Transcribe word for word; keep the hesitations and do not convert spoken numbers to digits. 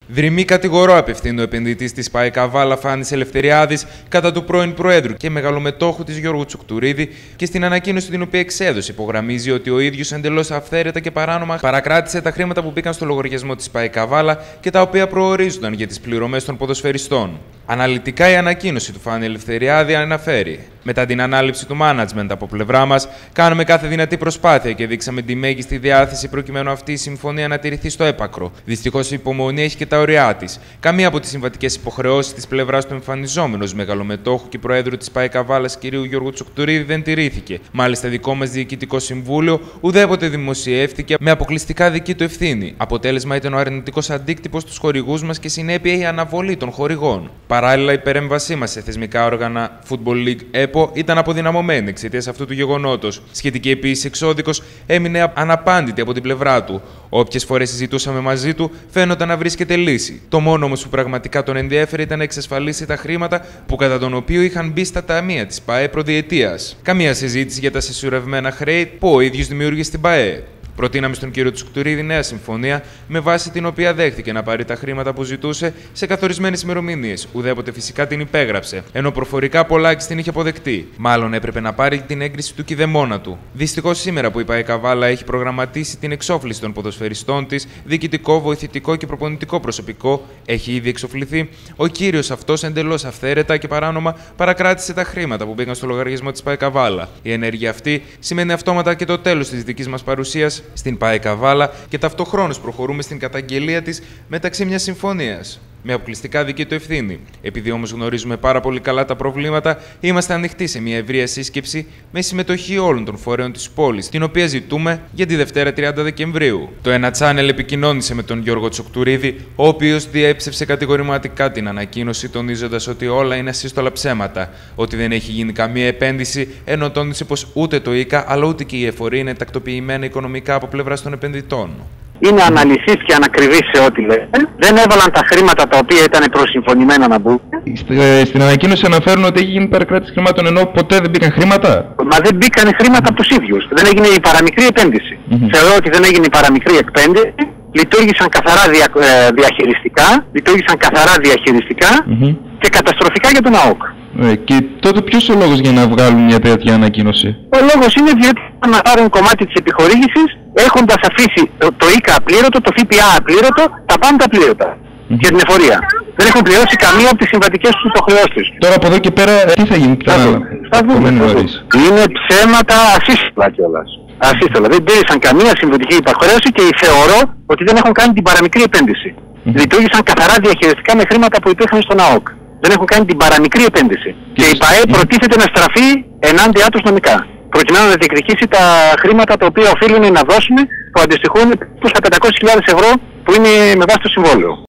Δρυμή κατηγορό απευθύνει ο επενδυτής της ΠΑΕ Καβάλα Φάνης Ελευθεριάδης κατά του πρώην Προέδρου και μεγαλομετόχου της Γιώργου Τσουκτουρίδη και στην ανακοίνωση την οποία εξέδωσε υπογραμμίζει ότι ο ίδιος εντελώς αυθαίρετα και παράνομα παρακράτησε τα χρήματα που μπήκαν στο λογαριασμό της ΠΑΕ Καβάλα και τα οποία προορίζονταν για τις πληρωμές των ποδοσφαιριστών. Αναλυτικά η ανακοίνωση του Φάνη Ελευθεριάδη αναφέρει: μετά την ανάληψη του management από πλευρά μας, κάνουμε κάθε δυνατή προσπάθεια και δείξαμε τη μέγιστη διάθεση προκειμένου αυτή η συμφωνία να τηρηθεί στο έπακρο. Δυστυχώς η υπομονή έχει και τα ωριά της. Καμία από τις συμβατικές υποχρεώσεις της πλευράς του εμφανιζόμενου μεγαλομετόχου και Προέδρου της ΠΑΕ Καβάλας κ. Γιώργου Τσουκτουρίδη δεν τηρήθηκε. Μάλιστα, δικό μας Διοικητικό Συμβούλιο ουδέποτε δημοσιεύτηκε με αποκλειστικά δική του ευθύνη. Αποτέλεσμα ήταν ο αρνητικός αντίκτυπος στους χορηγούς μας και συνέπεια η αναβολή των χορηγών. Παράλληλα, η υπερέμβασή μας σε θεσμικά όργανα Football League ΕΠΟ ήταν αποδυναμωμένη εξαιτίας αυτού του γεγονότος. Σχετική επίσης εξώδικος έμεινε αναπάντητη από την πλευρά του. Όποιες φορές συζητούσαμε μαζί του, φαίνονταν να βρίσκεται λύση. Το μόνο όμως που πραγματικά τον ενδιέφερε ήταν να εξασφαλίσει τα χρήματα που κατά τον οποίο είχαν μπει στα ταμεία της ΠΑΕ προδιετίας. Καμία συζήτηση για τα συσσωρευμένα χρέη που ο ίδιος δημιούργησε στην ΠΑΕ. Προτείναμε στον κύριο Τσουκτουρίδη νέα συμφωνία, με βάση την οποία δέχτηκε να πάρει τα χρήματα που ζητούσε σε καθορισμένες ημερομηνίες. Ουδέποτε φυσικά την υπέγραψε, ενώ προφορικά πολλάκι την είχε αποδεκτεί. Μάλλον έπρεπε να πάρει την έγκριση του κηδεμόνα του. Δυστυχώς σήμερα που η ΠΑΕ Καβάλα έχει προγραμματίσει την εξόφληση των ποδοσφαιριστών της, διοικητικό, βοηθητικό και προπονητικό προσωπικό έχει ήδη εξοφληθεί, ο κύριος αυτός εντελώς αυθαίρετα και παράνομα παρακράτησε τα χρήματα που μπήκαν στο λογαριασμό της ΠΑΕ Καβάλα. Η ενέργεια αυτή σημαίνει αυτόματα και το τέλος της δικής μας παρουσίας στην ΠΑΕ Καβάλα και ταυτοχρόνως προχωρούμε στην καταγγελία της μεταξύ μιας συμφωνίας. Με αποκλειστικά δική του ευθύνη. Επειδή όμως γνωρίζουμε πάρα πολύ καλά τα προβλήματα, είμαστε ανοιχτοί σε μια ευρεία σύσκεψη με συμμετοχή όλων των φορέων της πόλης, την οποία ζητούμε για τη Δευτέρα τριάντα Δεκεμβρίου. Το ένα Channel επικοινώνησε με τον Γιώργο Τσουκτουρίδη, ο οποίος διέψευσε κατηγορηματικά την ανακοίνωση, τονίζοντας ότι όλα είναι ασύστολα ψέματα, ότι δεν έχει γίνει καμία επένδυση, ενώ τόνισε πως ούτε το ΙΚΑ αλλά ούτε και η εφορία είναι τακτοποιημένα οικονομικά από πλευράς των επενδυτών. Είναι αναλυσής και ανακριβής σε ό,τι λένε. Δεν έβαλαν τα χρήματα τα οποία ήταν προσυμφωνημένα να μπουν. Στην ανακοίνωση αναφέρουν ότι έχει γίνει παρακράτηση χρημάτων, ενώ ποτέ δεν μπήκαν χρήματα. Μα δεν μπήκαν χρήματα από τους ίδιους. Δεν έγινε η παραμικρή επένδυση. Mm-hmm. Θεωρώ ότι δεν έγινε η παραμικρή επένδυση. Λειτουργήσαν καθαρά δια, ε, διαχειριστικά, λειτουργήσαν καθαρά διαχειριστικά mm-hmm. και καταστροφικά για τον ΑΟΚ. Ε, και τότε ποιος ο λόγος για να βγάλουν μια τέτοια ανακοίνωση? Ο λόγος είναι διότι να πάρουν κομμάτι της επιχορήγησης, έχοντας αφήσει το, το ΙΚΑ απλήρωτο, το ΦΠΑ απλήρωτο, τα πάντα απλήρωτα mm-hmm. για την εφορία. Δεν έχουν πληρώσει καμία από τις συμβατικές τους υποχρεώσεις. Τώρα από εδώ και πέρα τι θα γίνει? Θα δούμε. Θα δούμε. Είναι ψέματα ασύστολα κιόλας. Ασύστολα. Δεν τήρησαν καμία συμβατική υποχρέωση και θεωρώ ότι δεν έχουν κάνει την παραμικρή επένδυση. Mm-hmm. Λειτουργήσαν καθαρά διαχειριστικά με χρήματα που υπήρχαν στον ΑΟΚ. Δεν έχουν κάνει την παραμικρή επένδυση. Και, και η ΠΑΕ προτίθεται να στραφεί ενάντια τους νομικά, προκειμένου να διεκδικήσει τα χρήματα τα οποία οφείλουν να δώσουν, που αντιστοιχούν στα πεντακόσιες χιλιάδες ευρώ που είναι με βάση το συμβόλαιο.